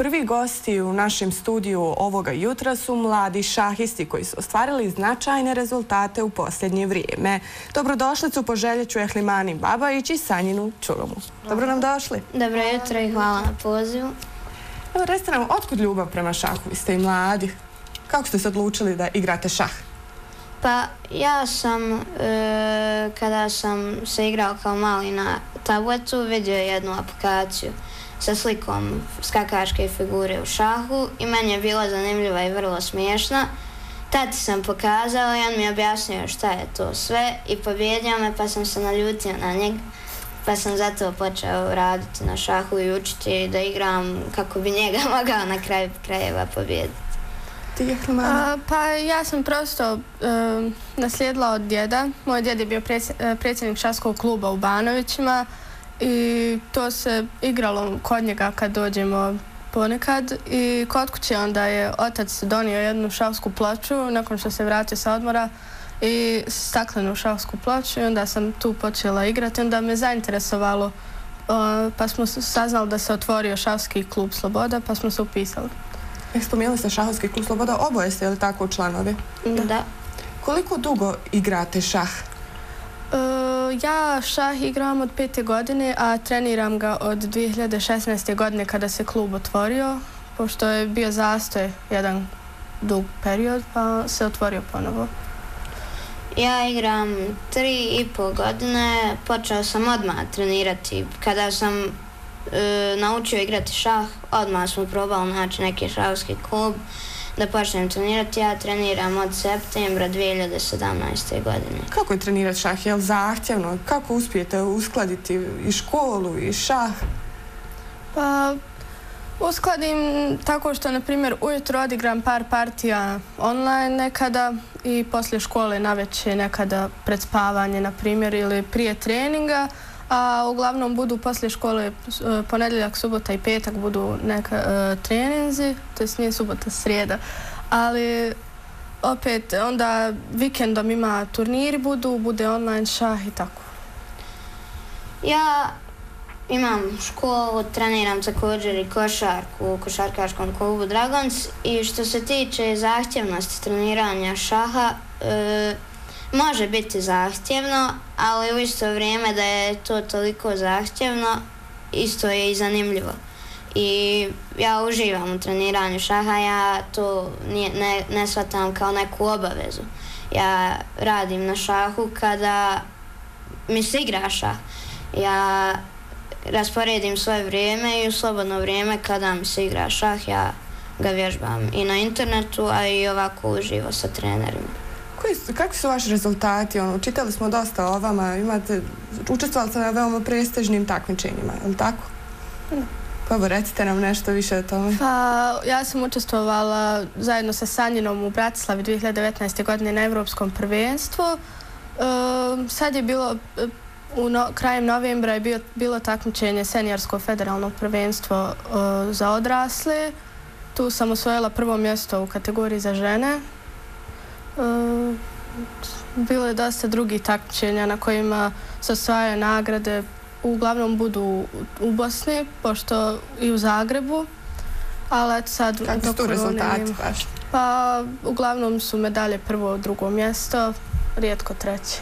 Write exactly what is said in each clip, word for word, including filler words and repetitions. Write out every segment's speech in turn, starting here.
Prvi gosti u našem studiju ovoga jutra su mladi šahisti koji su ostvarili značajne rezultate u posljednje vrijeme. Dobrodošlicu poželjeću Ehlimani Babajić i Sanjinu Čulomu. Dobro nam došli. Dobro jutro i hvala na pozivu. Evo, recite nam, otkud ljubav prema šahu? Vi ste i mladi. Kako ste se odlučili da igrate šah? Pa ja sam, e, kada sam se igrao kao mali na tabletu, vidio jednu aplikaciju sa slikom skakaške figure u šahu i meni je bila zanimljiva i vrlo smiješna. Tati sam pokazao i on mi je objasnio šta je to sve i pobjedio me, pa sam se naljutio na njega. Pa sam zato počeo raditi na šahu i učiti da igram kako bi njega mogao na kraju krajeva pobijediti. A, pa ja sam prosto e, naslijedila od djeda. Moj djed je bio predsjednik šahskog kluba u Banovićima i to se igralo kod njega kad dođemo ponekad. I kod kuće onda je otac donio jednu šahsku ploču nakon što se vratio sa odmora i staklenu šahsku ploču i onda sam tu počela igrati. Onda me zainteresovalo, o, pa smo saznali da se otvorio šahski klub Sloboda, pa smo se upisali. Spomenuli ste šahovski klub Sloboda, oboje ste, je li tako, članovi? Da. da. Koliko dugo igrate šah? E, ja šah igram od pete godine, a treniram ga od dvije hiljade šesnaeste. godine kada se klub otvorio, pošto je bio zastoj jedan dug period, pa se otvorio ponovo. Ja igram tri i pol godine, počeo sam odmah trenirati. Kada sam e, naučio igrati šah, odmah smo probali naći neki šahovski klub da počnem trenirati. Ja treniram od septembra dvije hiljade sedamnaeste. godine. Kako je trenirati šah? Je li zahtjevno? Kako uspijete uskladiti i školu i šah? Pa uskladim tako što, na primjer, ujutro odigram par partija online nekada i poslije škole navečer nekada pred spavanje, na primjer, ili prije treninga, a uglavnom budu poslije škole ponedjeljak, subota i petak budu neka uh, treninzi, to jest nije subota, srijeda, ali opet onda vikendom ima turniri budu, bude online šah i tako. Ja imam školu, treniram također i košarku u košarkaškom klubu Dragons i što se tiče zahtjevnosti treniranja šaha, e, može biti zahtjevno, ali u isto vrijeme da je to toliko zahtjevno, isto je i zanimljivo. I ja uživam u treniranju šaha, ja to nije, ne, ne shvatam kao neku obavezu. Ja radim na šahu kada mi se igra šah. Ja rasporedim svoje vrijeme i u slobodno vrijeme kada mi se igra šah, ja ga vježbam i na internetu, a i ovako uživo sa trenerima. Koji, kakvi su vaši rezultati? Ono, čitali smo dosta o vama, imate, učestvovali ste na veoma prestižnim takmičenjima, je li tako? Da. Pa evo, recite nam nešto više o tome. Pa, ja sam učestvovala zajedno sa Sanjinom u Bratislavi dvije hiljade devetnaeste. godine na Evropskom prvenstvu. E, sad je bilo, u no, krajem novembra je bio, bilo takmičenje seniorsko federalno prvenstvo e, za odrasle. Tu sam osvojila prvo mjesto u kategoriji za žene. E, bilo je dosta drugih takmičenja na kojima se osvajaju nagrade. Uglavnom budu u Bosni, pošto i u Zagrebu, ali eto sad... Kako su tu rezultati baš? Pa uglavnom su medalje prvo, drugo mjesto, rijetko treće.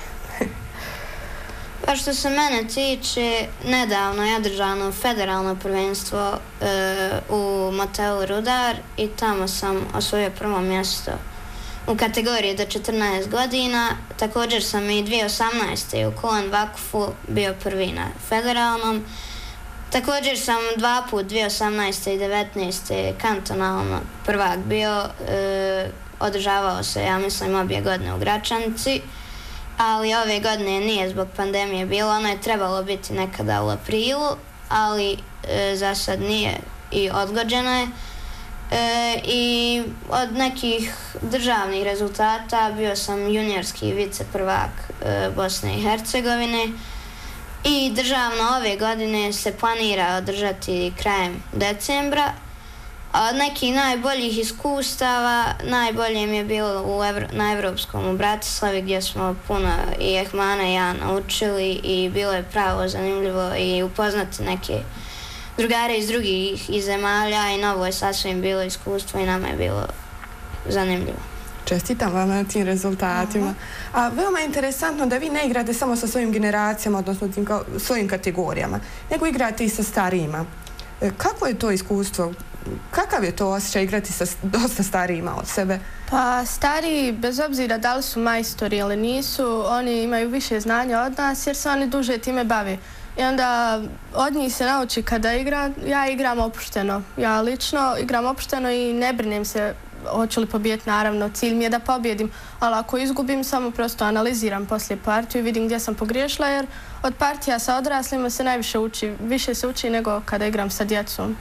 Pa što se mene tiče, nedavno je održano federalno prvenstvo e, u motelu Rudar i tamo sam osvojio prvo mjesto u kategoriji do četrnaest godina. Također sam i dvije hiljade osamnaeste. u Kulan Vakufu bio prvi na federalnom. Također sam dva put dvije hiljade osamnaeste i devetnaeste. kantonalno prvak bio. E, održavao se, ja mislim, obje godine u Gračanici, ali ove godine nije zbog pandemije bilo. Ono je trebalo biti nekada u aprilu, ali e, za sad nije i odgođeno je. E, i od nekih državnih rezultata bio sam juniorski viceprvak e, Bosne i Hercegovine i državno ove godine se planira održati krajem decembra. A od nekih najboljih iskustava, najbolje mi je bilo u Evro, na Evropskom u Bratislavi gdje smo puno i Ehmana i ja naučili i bilo je pravo zanimljivo i upoznati neke drugare iz drugih iz zemalja i novo je sasvim bilo iskustvo i nama je bilo zanimljivo. Čestitam vam na tim rezultatima. A veoma je interesantno da vi ne igrate samo sa svojim generacijama, odnosno tim svojim kategorijama, nego igrate i sa starijima. Kako je to iskustvo? Kakav je to osjećaj igrati sa dosta starijima od sebe? Pa stariji, bez obzira da li su majstori ili nisu, oni imaju više znanja od nas jer se oni duže time bave. I onda od njih se nauči kada igra, ja igram opušteno. Ja lično igram opušteno i ne brinem se hoću li pobijeti, naravno. Cilj mi je da pobjedim, ali ako izgubim, samo prosto analiziram poslije partiju i vidim gdje sam pogriješila, jer od partija sa odraslima se najviše uči, više se uči nego kada igram sa djecom.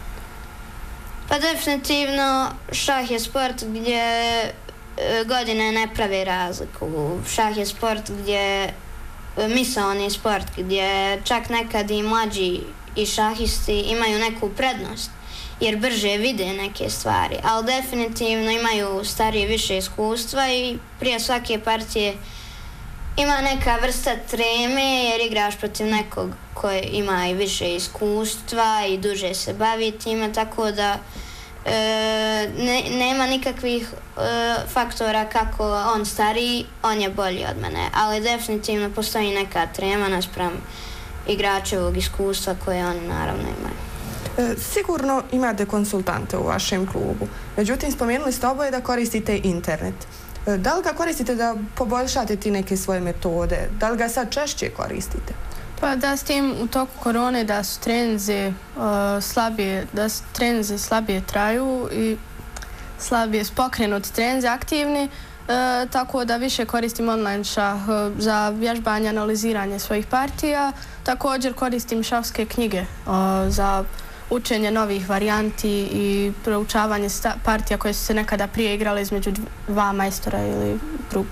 Pa definitivno šah je sport gdje godine ne prave razliku. Šah je sport gdje misaoni sport gdje čak nekad i mlađi i šahisti imaju neku prednost jer brže vide neke stvari, ali definitivno imaju starije više iskustva i prije svake partije ima neka vrsta treme jer igraš protiv nekog koji ima i više iskustva i duže se bavi time, tako da e, ne, nema nikakvih e, faktora kako on stariji, on je bolji od mene, ali definitivno postoji neka trema naspram igračevog iskustva koje oni naravno imaju. E, sigurno imate konsultante u vašem klubu, međutim spomenuli ste oboje da koristite internet. E, da li ga koristite da poboljšate ti neke svoje metode? Da li ga sad češće koristite? Pa da s tim u toku korone da su treninzi uh, slabije, da su treninzi slabije traju i slabije pokrenuti treninzi aktivni, uh, tako da više koristim online šah uh, za vježbanje, analiziranje svojih partija. Također koristim šahske knjige uh, za učenje novih varijanti i proučavanje partija koje su se nekada prije igrale između dva majstora ili drug.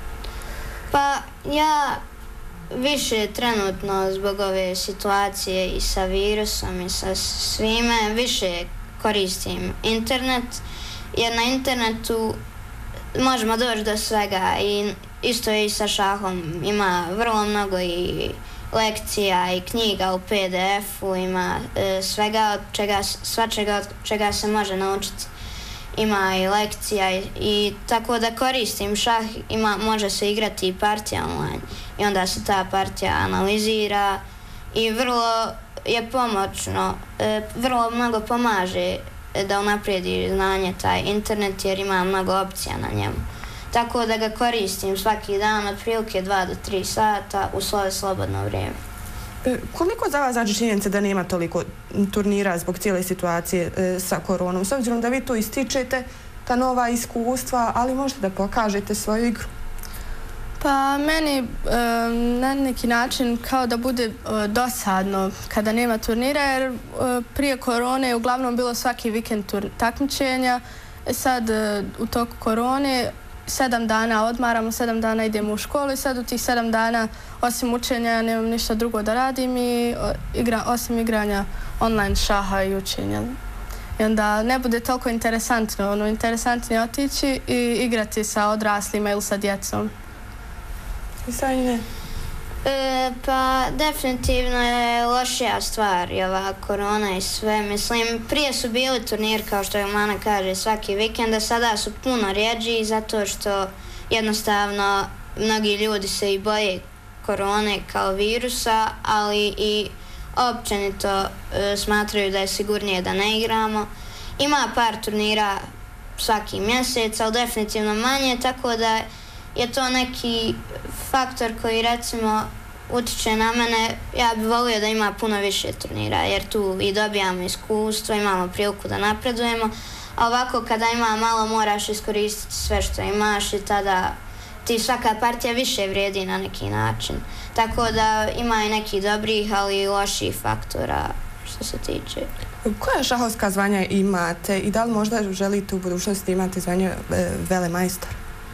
Pa ja više trenutno zbog ove situacije i sa virusom i sa svime više koristim internet jer na internetu možemo doći do svega i isto je i sa šahom, ima vrlo mnogo i lekcija i knjiga u P D F-u, ima e, svega od čega, svačega od čega se može naučiti. Ima i lekcija i, i tako da koristim šah, ima, može se igrati i partija online i onda se ta partija analizira i vrlo je pomoćno, e, vrlo mnogo pomaže da unaprijedi znanje taj internet jer ima mnogo opcija na njemu. Tako da ga koristim svaki dan, otprilike dva do tri sata u svoje slobodno vrijeme. E, koliko za vas znači činjenica da nema toliko turnira zbog cijele situacije e, sa koronom? S obzirom da vi tu ističete ta nova iskustva, ali možete da pokažete svoju igru? Pa meni e, na neki način kao da bude e, dosadno kada nema turnira, jer e, prije korone je uglavnom bilo svaki vikend takmičenja. E sad e, u toku korone sedam dana odmaramo, sedam dana idemo u školu i sad u tih sedam dana osim učenja ja nemam ništa drugo da radim i igra, osim igranja online šaha i učenja. I onda ne bude toliko interesantno, ono interesantnije otići i igrati sa odraslima ili sa djecom. I Sanjine? E, pa definitivno je lošija stvar i ova korona i sve. Mislim, prije su bili turnir, kao što je Mana kaže, svaki vikend, a sada su puno rjeđi zato što jednostavno mnogi ljudi se i boje korone kao virusa, ali i općenito e, smatraju da je sigurnije da ne igramo. Ima par turnira svaki mjesec, ali definitivno manje, tako da je to neki faktor koji recimo utiče na mene. Ja bih volio da ima puno više turnira jer tu i dobijamo iskustvo, imamo priliku da napredujemo, a ovako kada ima malo moraš iskoristiti sve što imaš i tada ti svaka partija više vrijedi na neki način. Tako da ima i neki dobrih, ali i loših faktora što se tiče. Koja šahovska zvanja imate i da li možda želite u budućnosti imati zvanje e, velemajstor?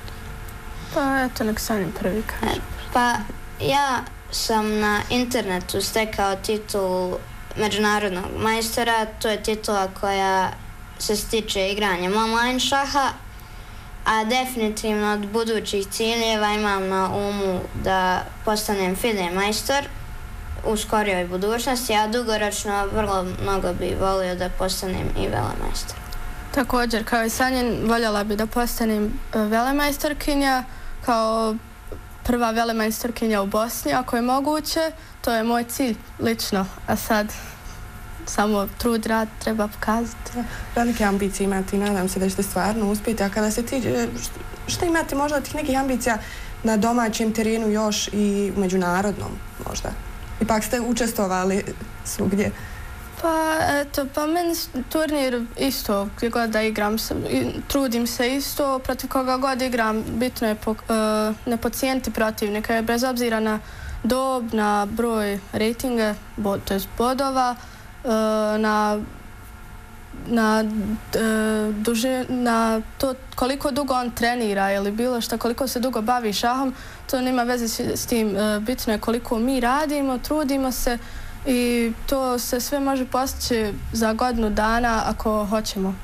Pa eto, nek sam prvi kaže. Pa ja sam na internetu stekao titulu međunarodnog majstora, to je titula koja se stiče igranjem online šaha, a definitivno od budućih ciljeva imam na umu da postanem FIDE majstor u skorijoj budućnosti, a dugoročno vrlo mnogo bi volio da postanem i velemajstor. Također, kao i Sanjin, voljela bi da postanem velemajstorkinja, kao prva velemajstorkinja u Bosni, ako je moguće. To je moj cilj lično, a sad samo trud, rad treba pokazati. Velike ambicije imate i nadam se da ćete stvarno uspjeti. A kada se tiče, što imate možda od tih nekih ambicija na domaćem terenu još i u međunarodnom možda? Ipak ste učestvovali svugdje. Pa, eto, pa meni turnir isto, gdje god da igram, trudim se isto, protiv koga god igram, bitno je ne podcijeniti protivnika, bez obzira na dob, na broj rejtinga, to je bodova, na na, duže, na to koliko dugo on trenira ili bilo što, koliko se dugo bavi šahom, to nema veze s tim. Bitno je koliko mi radimo, trudimo se i to se sve može postići za godinu dana ako hoćemo.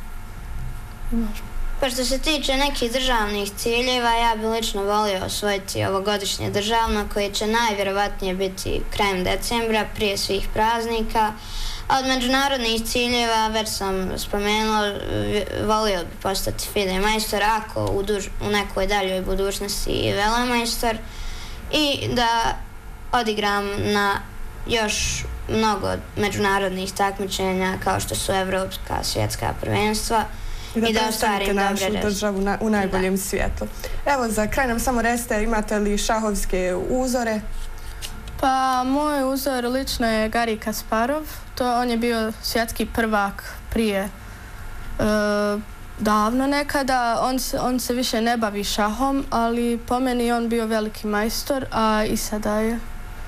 Pa što se tiče nekih državnih ciljeva, ja bi lično volio osvojiti ovogodišnje državno koje će najvjerovatnije biti krajem decembra, prije svih praznika. A od međunarodnih ciljeva, već sam spomenula, volio bi postati FIDE majstor ako u, duž, u nekoj daljoj budućnosti i velemajstor i da odigram na još mnogo međunarodnih takmičenja kao što su evropska, svjetska prvenstva. I da, I da predstavite našu državu na, u najboljem da. svijetlu. Evo, za kraj nam samo recite, imate li šahovske uzore? Pa, moj uzor lično je Garij Kasparov. To, on je bio svjetski prvak prije e, davno nekada. On se, on se više ne bavi šahom, ali po meni on bio veliki majstor, a i sada je.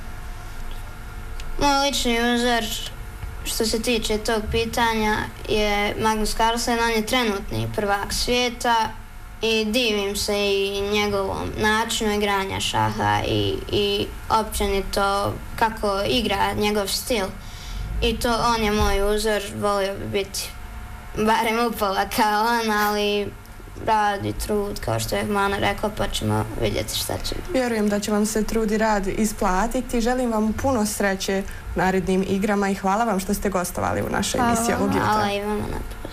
Moj lični uzor, što se tiče tog pitanja, je Magnus Carlsen. On je trenutni prvak svijeta i divim se i njegovom načinu igranja šaha i, i općenito kako igra, njegov stil. I to on je moj uzor, volio bi biti barem upola kao on, ali rad i trud, kao što je Mana rekao, pa ćemo vidjeti šta će. Vjerujem da će vam se trud i rad isplatiti. Želim vam puno sreće u narednim igrama i hvala vam što ste gostovali u našoj emisiji ovog jutra. Hvala i vama na